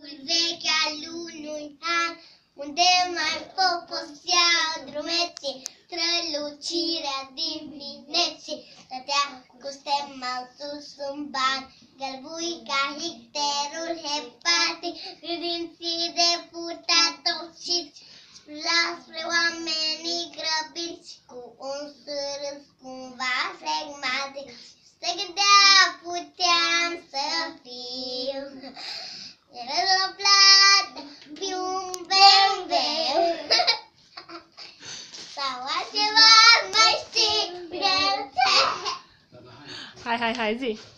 Vechea lunui an, unde mai poposeau drumeții, strălucirea dimineții, stătea cu stema sus în ban, gălbuica icterul hepatic, dinții de purtat toxiți, spre oamenii grăbiți, cu un surâs cumva flegmatic, se gândea puteam să fiu. Era la plată, bium, bem, bem. Sau altceva mai știi. Hai, zi!